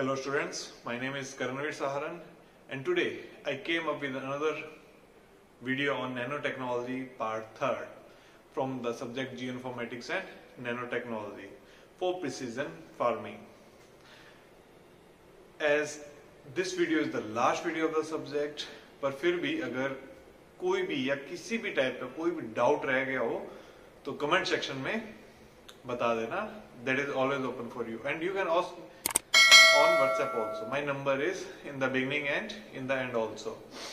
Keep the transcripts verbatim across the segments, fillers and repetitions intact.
Hello students, my name is Karanveer Saharan and today I came up with another video on nanotechnology part third from the subject Geoinformatics and Nanotechnology for precision farming. As this video is the last video of the subject, पर फिर भी अगर कोई भी या किसी भी type का कोई भी डाउट रह गया हो तो कमेंट सेक्शन में बता देना. That is always open for you and you can ask on WhatsApp also. My number is in the beginning and in the end also.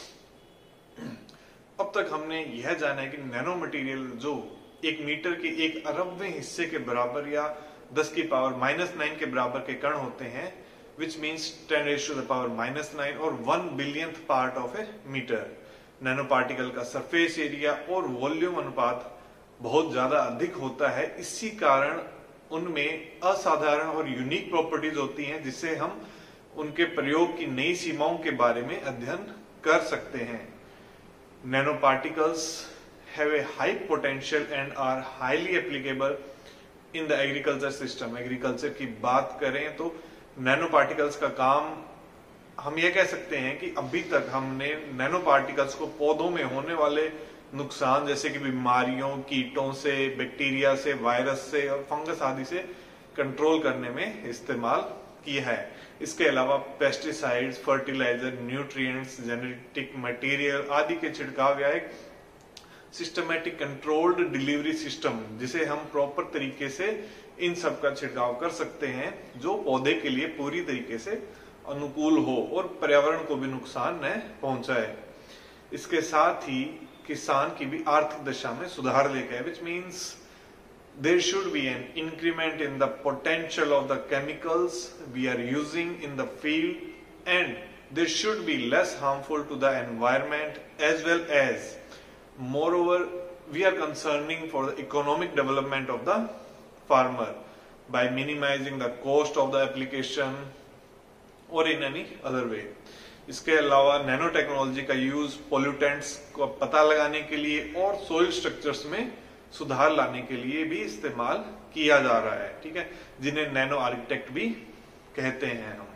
अब तक हमने यह जाना है कि नैनो मटेरियल जो एक मीटर के एक अरबवें हिस्से के बराबर या दस की पावर माइनस नाइन के बराबर के कण होते हैं, which means ten raise to the power minus nine और one billionth part of a meter. Nano particle का सरफेस एरिया और वॉल्यूम अनुपात बहुत ज्यादा अधिक होता है. इसी कारण उनमें असाधारण और यूनिक प्रॉपर्टीज होती हैं जिससे हम उनके प्रयोग की नई सीमाओं के बारे में अध्ययन कर सकते हैं. Nano particles have a high potential and are highly applicable in the agriculture system. Agriculture की बात करें तो नैनो पार्टिकल्स का काम हम ये कह सकते हैं कि अभी तक हमने नैनो पार्टिकल्स को पौधों में होने वाले नुकसान जैसे कि बीमारियों, कीटों से, बैक्टीरिया से, वायरस से और फंगस आदि से कंट्रोल करने में इस्तेमाल किया है. इसके अलावा pesticides, fertiliser, nutrients, genetic material आदि के छिड़काव या एक सिस्टमैटिक कंट्रोल्ड डिलीवरी सिस्टम जिसे हम प्रॉपर तरीके से इन सब का छिड़काव कर सकते हैं जो पौधे के लिए पूरी तरीके से अनुकूल हो और पर्यावरण को भी नुकसान न पहुंचाए. इसके साथ ही किसान की भी आर्थिक दशा में सुधार लेकर है, which means there should be an increment in the potential of the chemicals we are using in the field and they should be less harmful to the environment as well as moreover we are concerning for the economic development of the farmer by minimizing the cost of the application or in any other way. इसके अलावा nano technology का use pollutants को पता लगाने के लिए और soil structures में सुधार लाने के लिए भी इस्तेमाल किया जा रहा है. ठीक है, जिन्हें नैनो आर्किटेक्ट भी कहते हैं हम.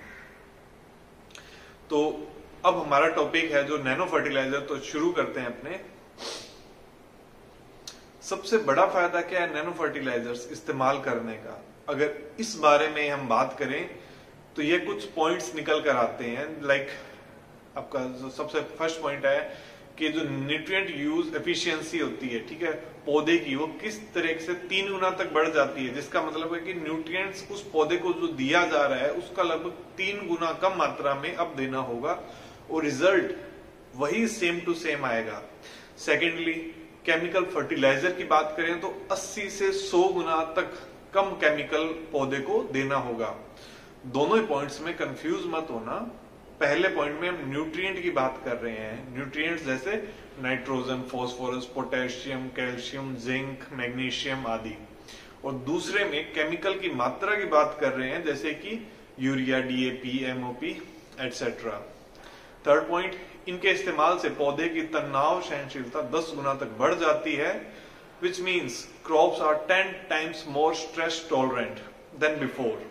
तो अब हमारा टॉपिक है जो नैनो फर्टिलाइजर. तो शुरू करते हैं अपने. सबसे बड़ा फायदा क्या है नैनो फर्टिलाइजर्स इस्तेमाल करने का? अगर इस बारे में हम बात करें तो ये कुछ पॉइंट्स निकल कर आते हैं. लाइक like, आपका जो सबसे फर्स्ट पॉइंट है कि जो न्यूट्रिएंट यूज एफिशिएंसी होती है, ठीक है, पौधे की, वो किस तरह से तीन गुना तक बढ़ जाती है. जिसका मतलब है कि न्यूट्रिएंट्स उस पौधे को जो दिया जा रहा है उसका लगभग तीन गुना कम मात्रा में अब देना होगा और रिजल्ट वही सेम टू सेम आएगा. सेकेंडली, केमिकल फर्टिलाइजर की बात करें तो अस्सी से सौ गुना तक कम केमिकल पौधे को देना होगा. दोनों ही पॉइंट्स में कंफ्यूज मत होना. पहले पॉइंट में हम न्यूट्रिएंट की बात कर रहे हैं. न्यूट्रिएंट्स जैसे nitrogen, phosphorus, potassium, calcium, zinc, magnesium आदि. और दूसरे में केमिकल की मात्रा की बात कर रहे हैं जैसे कि urea, DAP, MOP etcetera. Third point, इनके इस्तेमाल से पौधे की तनाव सहनशीलता दस गुना तक बढ़ जाती है, which means crops are ten times more stress tolerant than before.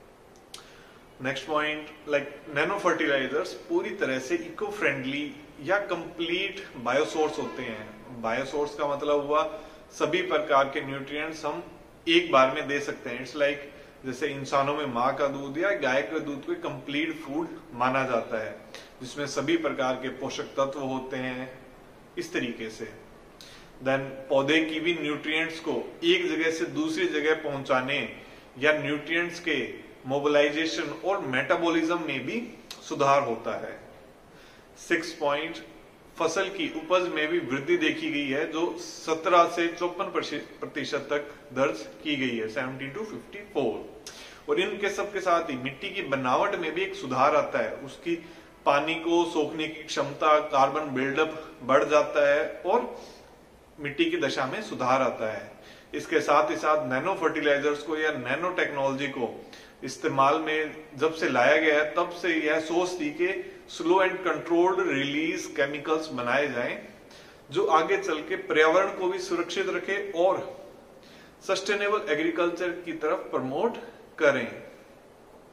Next point, like nano fertilisers पूरी तरह से इको फ्रेंडली या कंप्लीट बायोसोर्स होते हैं. बायोसोर्स का मतलब हुआ सभी प्रकार के न्यूट्रिएंट्स हम एक बार में दे सकते हैं. इट्स लाइक like, जैसे इंसानों में माँ का दूध या गाय का दूध को कंप्लीट फूड माना जाता है जिसमें सभी प्रकार के पोषक तत्व होते हैं. इस तरीके से देन पौधे की भी न्यूट्रिएंट्स को एक जगह से दूसरी जगह पहुंचाने या न्यूट्रिएंट्स के मोबिलाइजेशन और मेटाबॉलिज्म में भी सुधार होता है. सिक्स पॉइंट, फसल की उपज में भी वृद्धि देखी गई है जो सत्रह से चौपन प्रतिशत तक दर्ज की गई है, सेवेंटी टू फिफ्टी फोर. और इनके सबके साथ ही मिट्टी की बनावट में भी एक सुधार आता है. उसकी पानी को सोखने की क्षमता, कार्बन बिल्डअप बढ़ जाता है और मिट्टी की दशा में सुधार आता है. इसके साथ ही साथ नैनो फर्टिलाइजर्स को या नैनो टेक्नोलॉजी को इस्तेमाल में जब से लाया गया है तब से यह सोच थी कि slow and controlled release chemicals बनाए जाएं जो आगे चल के पर्यावरण को भी सुरक्षित रखे और सस्टेनेबल एग्रीकल्चर की तरफ प्रमोट करें.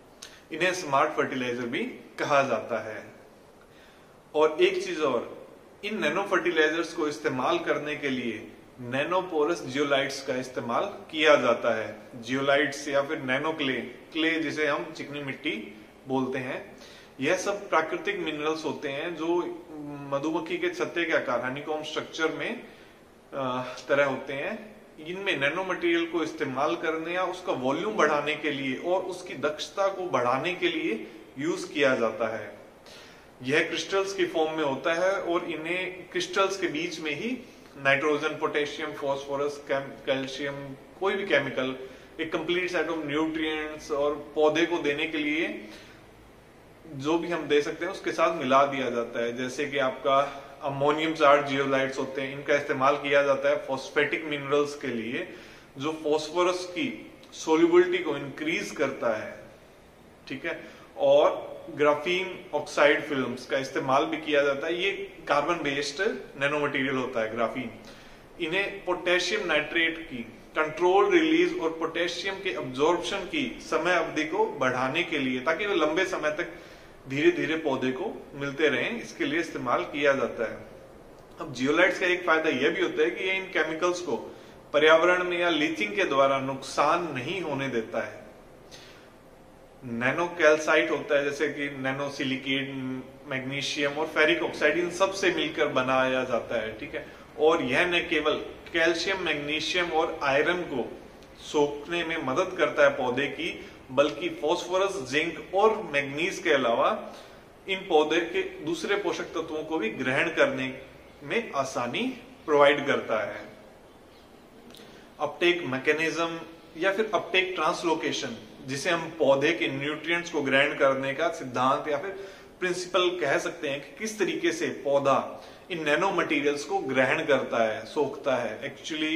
इन्हें स्मार्ट फर्टिलाइजर भी कहा जाता है। और एक चीज और, इन नैनो फर्टिलाइजर्स को इस्तेमाल करने के लिए नैनोपोरस जियोलाइट्स का इस्तेमाल किया जाता है। जियोलाइट्स या फिर नैनो क्ले, क्ले जिसे हम चिकनी मिट्टी बोलते हैं, यह सब प्राकृतिक मिनरल्स होते हैं जो मधुमक्खी के छत्ते के आकार हनीकॉम्ब स्ट्रक्चर में तरह होते हैं। इनमें नैनो मटेरियल को इस्तेमाल करने या उसका वॉल्यूम बढ़ाने के लिए और उसकी दक्षता को बढ़ाने के लिए यूज किया जाता है। यह क्रिस्टल्स की फॉर्म में होता है और इन्हें क्रिस्टल्स के बीच में ही नाइट्रोजन, पोटेशियम, फास्फोरस, कैल्शियम, कोई भी केमिकल, एक कंप्लीट सेट ऑफ न्यूट्रिएंट्स और पौधे को देने के लिए जो भी हम दे सकते हैं उसके साथ मिला दिया जाता है। जैसे कि आपका अमोनियम चार्ज जियोलाइट्स होते हैं, इनका इस्तेमाल किया जाता है फॉस्फेटिक मिनरल्स के लिए जो फास्फोरस की सोल्युबिलिटी को इंक्रीज करता है, ठीक है। और ग्राफीन ऑक्साइड फिल्म्स का इस्तेमाल भी किया जाता है, ये कार्बन बेस्ड नैनो मटेरियल होता है ग्राफीन। इन्हें पोटेशियम नाइट्रेट की कंट्रोल रिलीज और पोटेशियम के अब्जॉर्प्शन की समय अवधि को बढ़ाने के लिए, ताकि वो लंबे समय तक धीरे धीरे पौधे को मिलते रहें, इसके लिए इस्तेमाल किया जाता है। अब जियोलाइट्स का एक फायदा यह भी होता है कि ये इन केमिकल्स को पर्यावरण में या लीचिंग के द्वारा नुकसान नहीं होने देता है। नैनो कैल्साइट होता है, जैसे कि नैनो सिलिकेट, मैग्नीशियम और फेरिक ऑक्साइड, इन सब से मिलकर बनाया जाता है, ठीक है। और यह न केवल कैल्शियम, मैग्नीशियम और आयरन को सोखने में मदद करता है पौधे की, बल्कि फास्फोरस, जिंक और मैग्नीज के अलावा इन पौधे के दूसरे पोषक तत्वों को भी ग्रहण करने में आसानी प्रोवाइड करता है। अपटेक मैकेनिज्म या फिर अपटेक ट्रांसलोकेशन, जिसे हम पौधे के न्यूट्रिएंट्स को ग्रहण करने का सिद्धांत या फिर प्रिंसिपल कह सकते हैं कि किस तरीके से पौधा इन नैनो मटेरियल्स को ग्रहण करता है, सोखता है। Actually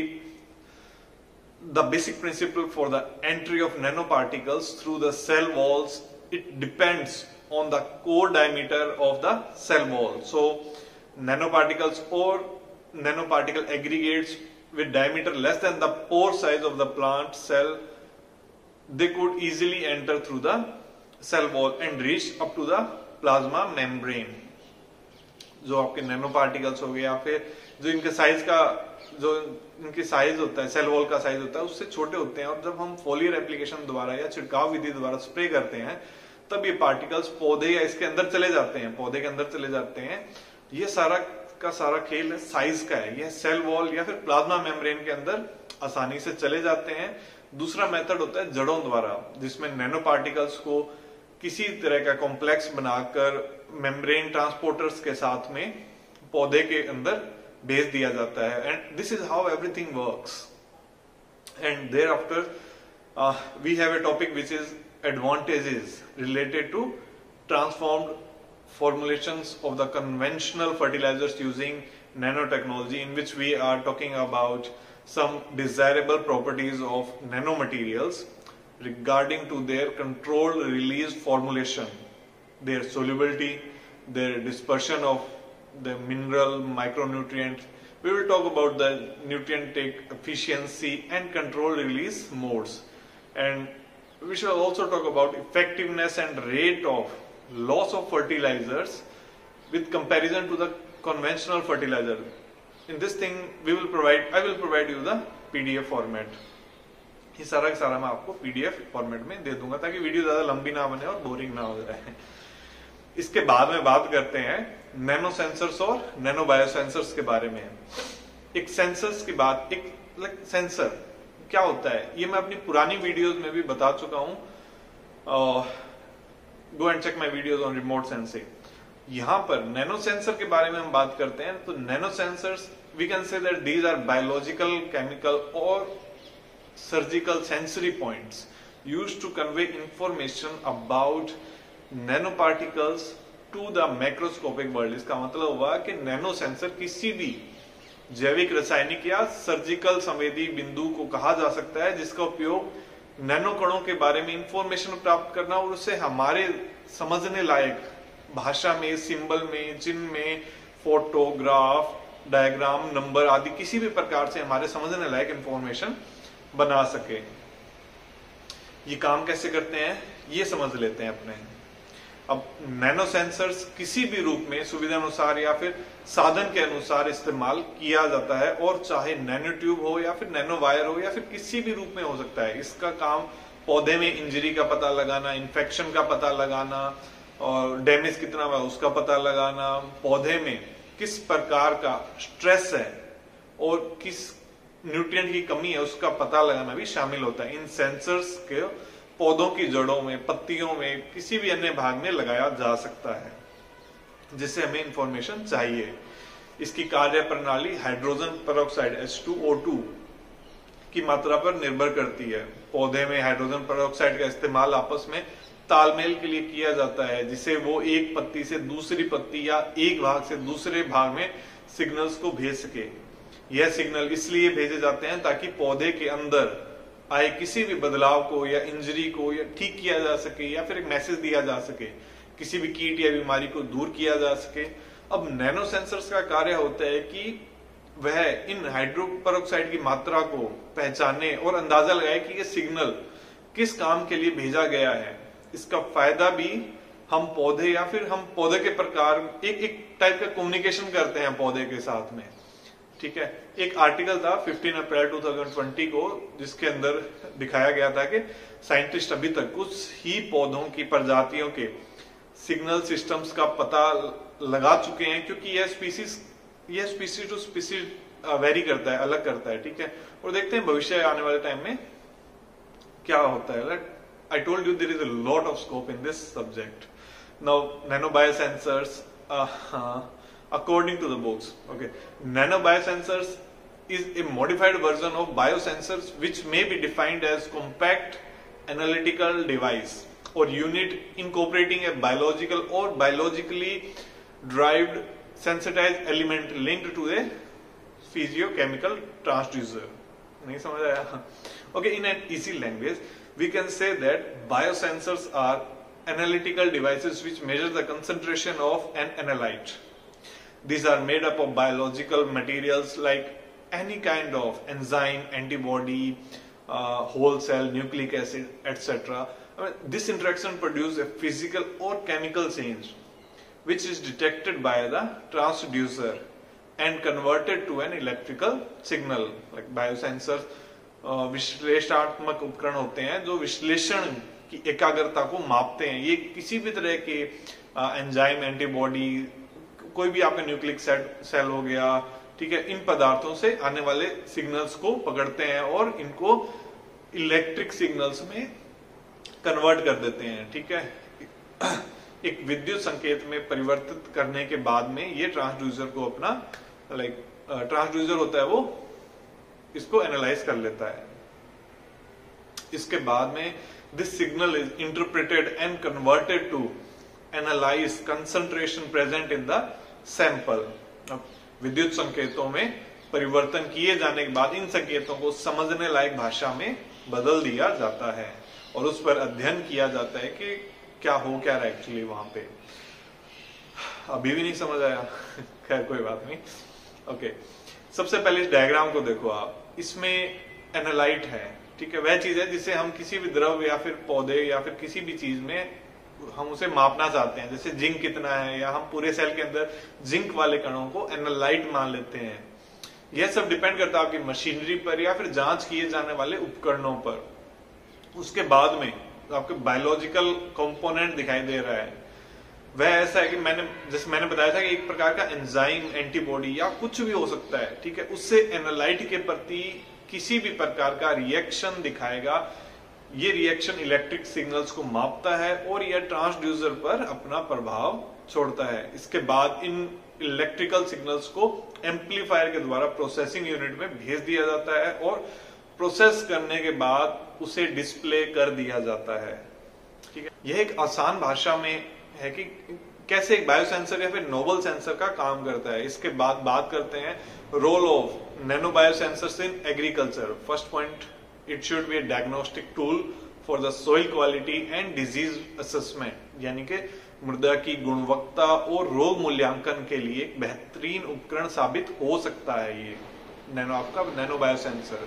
the basic principle for the entry of nanoparticles through the cell walls, it depends on the core diameter of the cell wall. So nanoparticles or nanoparticle aggregates with diameter less than the pore size of the plant cell, they could easily enter through the cell wall and reach up to the plasma membrane. जो आपके nano particles हो गए या फिर जो इनके size का जो इनकी साइज होता है, सेल वॉल का साइज होता है, उससे छोटे होते हैं। और जब हम फोलियर एप्लीकेशन द्वारा या छिड़काव विधि द्वारा स्प्रे करते हैं तब ये पार्टिकल्स पौधे या इसके अंदर चले जाते हैं, पौधे के अंदर चले जाते हैं। ये सारा का सारा खेल साइज का है। यह सेल वॉल या फिर प्लाज्मा मेम्ब्रेन के अंदर आसानी से चले जाते हैं। दूसरा मेथड होता है जड़ों द्वारा, जिसमें नैनो पार्टिकल्स को किसी तरह का कॉम्प्लेक्स बनाकर मेम्ब्रेन ट्रांसपोर्टर्स के साथ में पौधे के अंदर भेज दिया जाता है। And this is how everything works. And thereafter we have a topic which is advantages related to transformed formulations of the conventional fertilizers using nanotechnology, in which we are talking about some desirable properties of nanomaterials regarding to their controlled release formulation, their solubility, their dispersion of the mineral micronutrient. We will talk about the nutrient take efficiency and controlled release modes, and we shall also talk about effectiveness and rate of loss of fertilizers with comparison to the conventional fertilizer. In this thing we will provide I will provide you the P D F format. ये सारा का सारा मैं आपको P D F format में दे दूंगा ताकि video ज्यादा लंबी ना बने और बोरिंग ना हो जाए। इसके बाद में बात करते हैं नैनो सेंसर्स और नैनो बायो सेंसर्स के बारे में। एक सेंसर्स की बात, एक लाइक सेंसर क्या होता है ये मैं अपनी पुरानी वीडियोस में भी बता चुका हूं। Go and check my videos on remote sensing. यहाँ पर नैनो सेंसर के बारे में हम बात करते हैं तो nano sensors we can say that these are biological, chemical or surgical sensory points used to convey information about nanoparticles to the macroscopic world. इसका मतलब हुआ कि नैनो सेंसर किसी भी जैविक, रासायनिक या सर्जिकल संवेदी बिंदु को कहा जा सकता है जिसका उपयोग नैनो कणों के बारे में इंफॉर्मेशन प्राप्त करना और उसे हमारे समझने लायक भाषा में, सिंबल में, चिन्ह में, फोटोग्राफ, डायग्राम, नंबर आदि किसी भी प्रकार से हमारे समझने लायक इंफॉर्मेशन बना सके। ये काम कैसे करते हैं ये समझ लेते हैं अपने। अब नैनो सेंसर्स किसी भी रूप में सुविधा अनुसार या फिर साधन के अनुसार इस्तेमाल किया जाता है, और चाहे नैनो ट्यूब हो या फिर नैनो वायर हो या फिर किसी भी रूप में हो सकता है। इसका काम पौधे में इंजरी का पता लगाना, इन्फेक्शन का पता लगाना और डैमेज कितना हुआ उसका पता लगाना, पौधे में किस प्रकार का स्ट्रेस है और किस न्यूट्रिएंट की कमी है उसका पता लगाना भी शामिल होता है। इन सेंसर्स के पौधों की जड़ों में, पत्तियों में, किसी भी अन्य भाग में लगाया जा सकता है जिससे हमें इंफॉर्मेशन चाहिए। इसकी कार्य प्रणाली hydrogen peroxide H two O two की मात्रा पर निर्भर करती है। पौधे में हाइड्रोजन पेरोक्साइड का इस्तेमाल आपस में तालमेल के लिए किया जाता है, जिसे वो एक पत्ती से दूसरी पत्ती या एक भाग से दूसरे भाग में सिग्नल्स को भेज सके। यह सिग्नल इसलिए भेजे जाते हैं ताकि पौधे के अंदर आए किसी भी बदलाव को या इंजरी को या ठीक किया जा सके या फिर एक मैसेज दिया जा सके, किसी भी कीट या बीमारी को दूर किया जा सके। अब नैनो सेंसर्स का कार्य होता है कि वह इन हाइड्रोजन पेरोक्साइड की मात्रा को पहचाने और अंदाजा लगाए कि यह सिग्नल किस काम के लिए भेजा गया है। इसका फायदा भी हम पौधे या फिर हम पौधे के प्रकार एक एक टाइप का कम्युनिकेशन करते हैं पौधे के साथ में, ठीक है। एक आर्टिकल था पंद्रह अप्रैल दो हज़ार बीस को जिसके अंदर दिखाया गया था कि साइंटिस्ट अभी तक कुछ ही पौधों की प्रजातियों के सिग्नल सिस्टम्स का पता लगा चुके हैं, क्योंकि यह स्पीसीज यह स्पीसीज टू स्पीसीज वेरी करता है, अलग करता है, ठीक है। और देखते हैं भविष्य आने वाले टाइम में क्या होता है। I told you there is a lot of scope in this subject. Now nano biosensors according to the books, okay, nano biosensors is a modified version of biosensors which may be defined as compact analytical device or unit incorporating a biological or biologically derived sensitized element linked to a physiochemical transducer. नहीं समझ आया? Okay, in an easy language we can say that biosensors are analytical devices which measure the concentration of an analyte. These are made up of biological materials like any kind of enzyme, antibody, uh, whole cell, nucleic acid, et cetera. I mean, this interaction produces a physical or chemical change which is detected by the transducer and converted to an electrical signal. Like biosensors uh, विश्लेषणात्मक उपकरण होते हैं जो विश्लेषण की एकाग्रता को मापते हैं। ये किसी भी तरह के एंजाइम, एंटीबॉडी, कोई भी आपका न्यूक्लिक सेल हो गया, ठीक है, इन पदार्थों से आने वाले सिग्नल्स को पकड़ते हैं और इनको इलेक्ट्रिक सिग्नल्स में कन्वर्ट कर देते हैं, ठीक है। एक विद्युत संकेत में परिवर्तित करने के बाद में ये ट्रांसड्यूसर को अपना लाइक ट्रांसड्यूसर होता है वो इसको एनालाइज कर लेता है। इसके बाद में this signal is interpreted and converted to analyte concentration present in the sample. विद्युत संकेतों में परिवर्तन किए जाने के बाद इन संकेतों को समझने लायक भाषा में बदल दिया जाता है और उस पर अध्ययन किया जाता है कि क्या हो क्या रहा है एक्चुअली वहां पे। अभी भी नहीं समझ आया? खैर कोई बात नहीं। ओके, सबसे पहले इस डायग्राम को देखो आप। इसमें एनालाइट है, ठीक है, वह चीज है जिसे हम किसी भी द्रव या फिर पौधे या फिर किसी भी चीज में हम उसे मापना चाहते हैं। जैसे जिंक कितना है, या हम पूरे सेल के अंदर जिंक वाले कणों को एनालाइट मान लेते हैं। यह सब डिपेंड करता है आपकी मशीनरी पर या फिर जांच किए जाने वाले उपकरणों पर। उसके बाद में आपके बायोलॉजिकल कंपोनेंट दिखाई दे रहा है, वह ऐसा है कि मैंने जैसे मैंने बताया था कि एक प्रकार का एंजाइम, एंटीबॉडी या कुछ भी हो सकता है, ठीक है, उससे एनालाइट के प्रति किसी भी प्रकार का रिएक्शन दिखाएगा। ये रिएक्शन इलेक्ट्रिक सिग्नल्स को मापता है और यह ट्रांसड्यूसर पर अपना प्रभाव छोड़ता है। इसके बाद इन इलेक्ट्रिकल सिग्नल्स को एम्पलीफायर के द्वारा प्रोसेसिंग यूनिट में भेज दिया जाता है और प्रोसेस करने के बाद उसे डिस्प्ले कर दिया जाता है, ठीक है। यह एक आसान भाषा में है कि कैसे एक बायोसेंसर या फिर नोबल सेंसर का काम करता है। इसके बाद बात करते हैं role of nano biosensors in agriculture. First point, it should be a diagnostic tool for the soil quality and disease assessment, यानी कि मृदा की गुणवत्ता और रोग मूल्यांकन के लिए एक बेहतरीन उपकरण साबित हो सकता है ये नैनो आपका नैनो बायोसेंसर।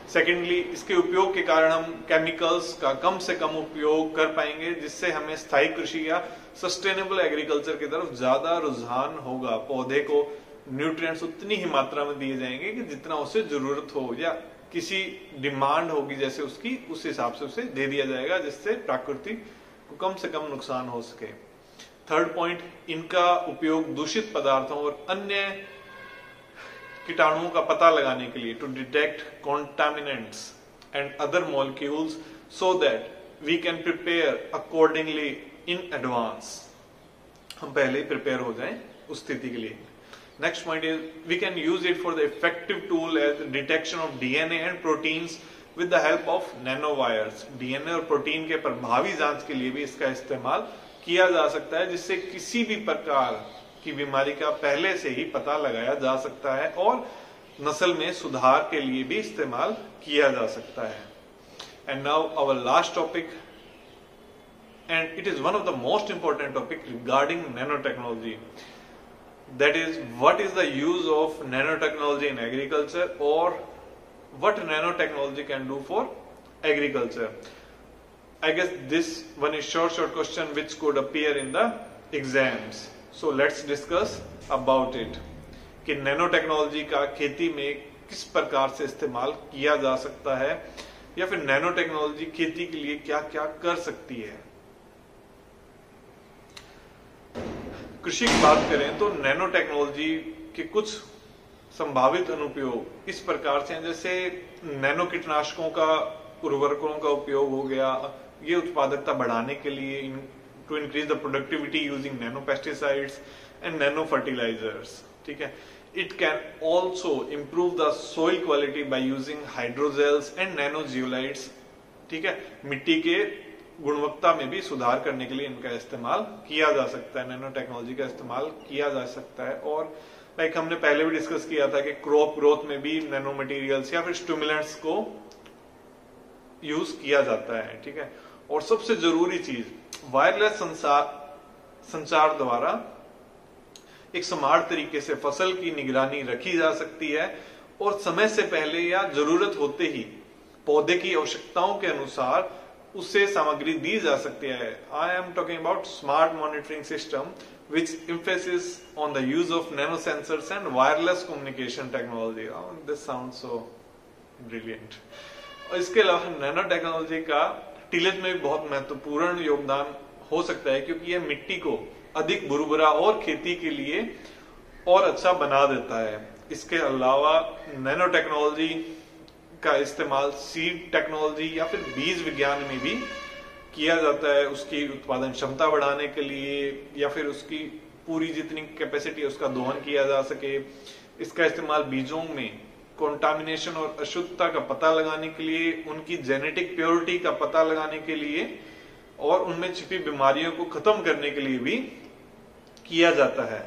सेकेंडली, इसके उपयोग के कारण हम केमिकल्स का कम से कम उपयोग कर पाएंगे, जिससे हमें स्थायी कृषि या सस्टेनेबल एग्रीकल्चर की तरफ ज्यादा रुझान होगा। पौधे को न्यूट्रिएंट्स उतनी ही मात्रा में दिए जाएंगे कि जितना उसे जरूरत हो या किसी डिमांड होगी जैसे उसकी, उस हिसाब से उसे दे दिया जाएगा, जिससे प्रकृति को कम से कम नुकसान हो सके। थर्ड पॉइंट, इनका उपयोग दूषित पदार्थों और अन्य कीटाणुओं का पता लगाने के लिए, to detect contaminants and other molecules so that we can prepare accordingly in advance. हम पहले ही प्रिपेयर हो जाएं उस स्थिति के लिए। Next point is we can use it for the effective tool as detection of D N A and proteins with the help of nanowires। D N A और protein के प्रभावी जांच के लिए भी इसका इस्तेमाल किया जा सकता है, जिससे किसी भी प्रकार की बीमारी का पहले से ही पता लगाया जा सकता है और नस्ल में सुधार के लिए भी इस्तेमाल किया जा सकता है। And now our last topic, and it is one of the most important topic regarding nano technology. That is, what is the use of nanotechnology in agriculture, or what nanotechnology can do for agriculture? I guess this one is short short question which could appear in the exams. So let's discuss about it कि nanotechnology का खेती में किस प्रकार से इस्तेमाल किया जा सकता है, या फिर nanotechnology खेती के लिए क्या क्या कर सकती है। कृषि की बात करें तो नैनो टेक्नोलॉजी के कुछ संभावित अनुप्रयोग इस प्रकार से हैं, जैसे नैनो कीटनाशकों का, उर्वरकों का उपयोग हो गया, ये उत्पादकता बढ़ाने के लिए, to increase the productivity using nano pesticides and nano fertilisers. ठीक है, it can also improve the soil quality by using hydrogels and nano zeolites. ठीक है, मिट्टी के गुणवत्ता में भी सुधार करने के लिए इनका इस्तेमाल किया जा सकता है, नैनो टेक्नोलॉजी का इस्तेमाल किया जा सकता है। और लाइक हमने पहले भी डिस्कस किया था कि क्रॉप ग्रोथ में भी नैनो मटेरियल्स या फिर स्टिमुलेंट्स को यूज किया जाता है। ठीक है, और सबसे जरूरी चीज, वायरलेस संचार संचार द्वारा एक स्मार्ट तरीके से फसल की निगरानी रखी जा सकती है और समय से पहले या जरूरत होते ही पौधे की आवश्यकताओं के अनुसार उससे सामग्री दी जा सकती है। I am talking about smart monitoring system which emphasis on the use of nano sensors and wireless communication technology. This sounds so brilliant. और इसके अलावा नैनो टेक्नोलॉजी का टिलेज में भी बहुत महत्वपूर्ण योगदान हो सकता है, क्योंकि यह मिट्टी को अधिक बुरबुरा और खेती के लिए और अच्छा बना देता है। इसके अलावा नैनो टेक्नोलॉजी का इस्तेमाल सीड टेक्नोलॉजी या फिर बीज विज्ञान में भी किया जाता है, उसकी उत्पादन क्षमता बढ़ाने के लिए, या फिर उसकी पूरी जितनी कैपेसिटी है उसका दोहन किया जा सके। इसका इस्तेमाल बीजों में कॉन्टामिनेशन और अशुद्धता का पता लगाने के लिए, उनकी जेनेटिक प्योरिटी का पता लगाने के लिए और उनमें छिपी बीमारियों को खत्म करने के लिए भी किया जाता है।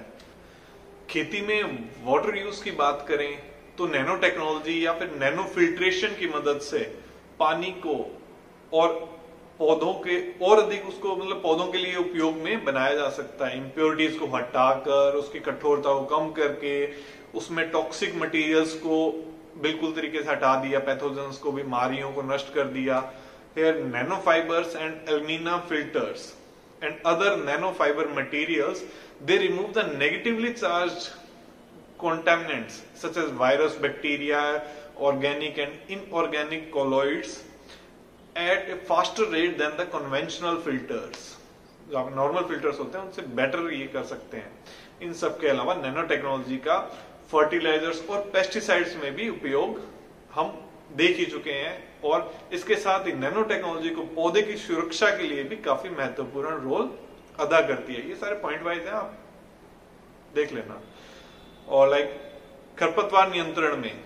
खेती में वाटर यूज की बात करें तो नैनो टेक्नोलॉजी या फिर नैनो फिल्ट्रेशन की मदद से पानी को और पौधों के और अधिक उसको मतलब पौधों के लिए उपयोग में बनाया जा सकता है। इम्प्योरिटीज को हटाकर, उसकी कठोरता को कम करके, उसमें टॉक्सिक मटेरियल्स को बिल्कुल तरीके से हटा दिया, पैथोजेंस को, बीमारियों को नष्ट कर दिया। Here nano fibers and alumina filters and other nano fiber materials, they remove the negatively charged contaminants such as virus, bacteria, organic and inorganic colloids at a faster rate than the conventional filters। जो normal filters होते हैं उनसे better ये कर सकते हैं। इन सब के अलावा नैनो टेक्नोलॉजी का फर्टिलाइजर्स और पेस्टिसाइड्स में भी उपयोग हम देख ही चुके हैं, और इसके साथ ही नैनो टेक्नोलॉजी को पौधे की सुरक्षा के लिए भी काफी महत्वपूर्ण रोल अदा करती है। ये सारे पॉइंट वाइज है, आप देख लेना। और लाइक खरपतवार नियंत्रण में,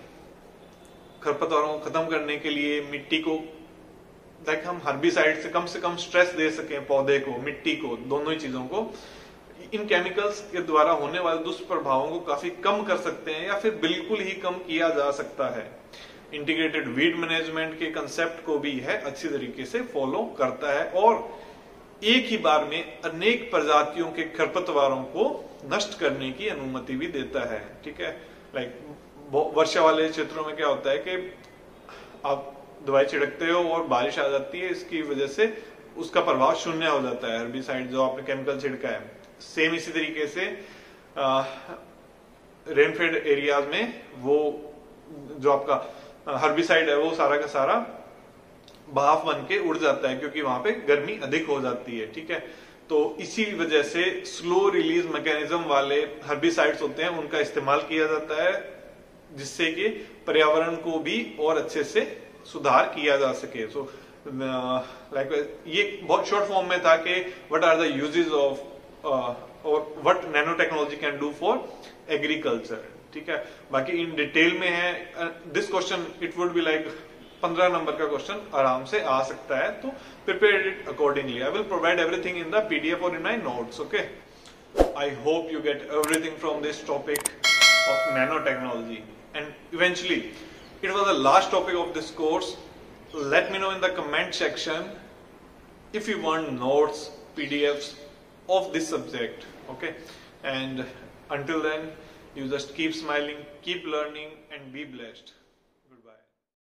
खरपतवारों को खत्म करने के लिए मिट्टी को लाइक हम हर्बिसाइड से कम से कम स्ट्रेस दे सकें, पौधे को, मिट्टी को, दोनों ही चीजों को, इन केमिकल्स के द्वारा होने वाले दुष्प्रभावों को काफी कम कर सकते हैं या फिर बिल्कुल ही कम किया जा सकता है। इंटीग्रेटेड वीड मैनेजमेंट के कंसेप्ट को भी यह अच्छी तरीके से फॉलो करता है और एक ही बार में अनेक प्रजातियों के खरपतवारों को नष्ट करने की अनुमति भी देता है। ठीक है, लाइक वर्षा वाले क्षेत्रों में क्या होता है कि आप दवाई छिड़कते हो और बारिश आ जाती है, इसकी वजह से उसका प्रभाव शून्य हो जाता है हर्बिसाइड जो आपने केमिकल छिड़का है। सेम इसी तरीके से रेनफेड एरियाज में वो जो आपका हर्बिसाइड है वो सारा का सारा भाप बन के उड़ जाता है, क्योंकि वहां पे गर्मी अधिक हो जाती है। ठीक है, तो इसी वजह से स्लो रिलीज मैकेनिज्म वाले हर्बिसाइड्स होते हैं, उनका इस्तेमाल किया जाता है, जिससे कि पर्यावरण को भी और अच्छे से सुधार किया जा सके। सो लाइक ये बहुत शॉर्ट फॉर्म में था कि what are the uses of और what nano technology can do for agriculture. ठीक है, बाकी इन डिटेल में है this question, it would be like पंद्रह नंबर का क्वेश्चन आराम से आ सकता है, तो prepare it accordingly. I will provide everything in the PDF और in my notes. Okay, I hope you get everything from this topic of nano technology and eventually it was the last topic of this course. Let me know in the comment section if you want notes, P D Fs of this subject. Okay, and until then, you just keep smiling, keep learning, and be blessed.